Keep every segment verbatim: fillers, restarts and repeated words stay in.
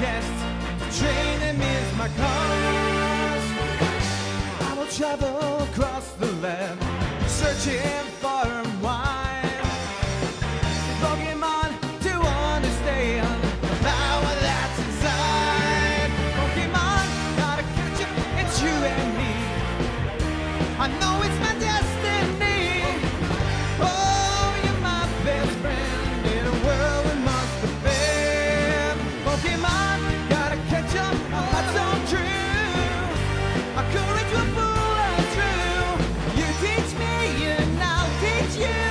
guest. To train them is my cause. I will travel across the land, searching far and wide. Pokemon to understand the power that's inside. Pokemon, gotta catch up, it's you and me. I know it's my destiny. Oh, you're my best friend in a world we must defend. Pokemon, gotta catch up, that's so true. Our courage will pull us through. You teach me and I'll teach you.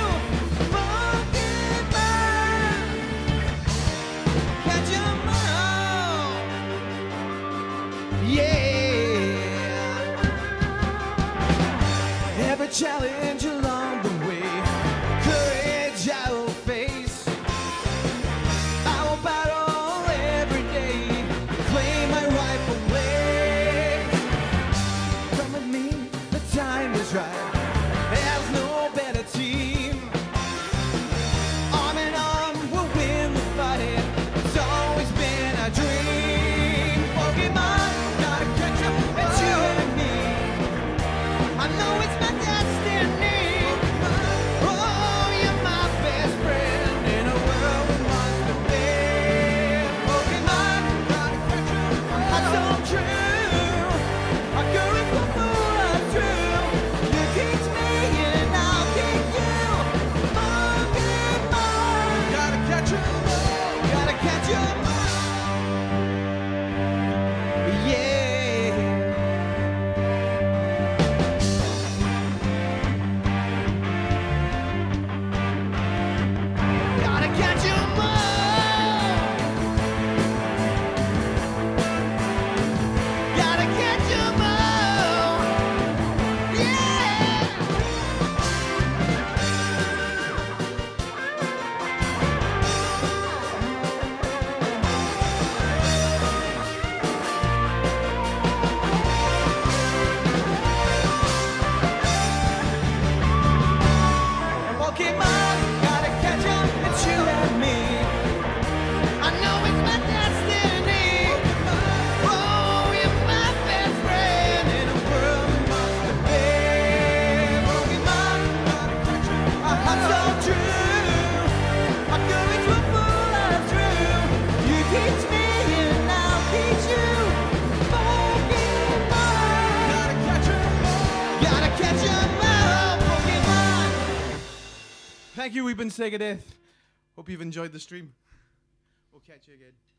Pokemon, catch 'em all. Yeah. Every challenge along the way, courage I will face. I will battle every day, claim my rightful place. Come with me, the time is right. There's no better team. Arm in arm, we'll win the fight. It's always been a dream. Pokemon, gotta catch up, it's you and me. I know it's my destiny. Oh, you're my best friend in a world we must defend. Pokemon, gotta catch up, that's so true. Our courage will pull us through. You teach me and I'll teach you. Pokemon, gotta catch 'em all. Gotta catch 'em all. Yeah. Gotta catch 'em all. Gotta catch 'em all. Yeah. Pokemon, gotta catch 'em, it's you and me. I know it's my destiny. Oh, you're my best friend in a world we must defend. Pokemon, gotta catch 'em, our hearts so true. Our courage will pull us through. You teach me and I'll teach you. Pokemon, gotta catch 'em all. Gotta catch 'em all. Pokemon. Thank you, we've been Sega Death. Hope you've enjoyed the stream. We'll catch you again.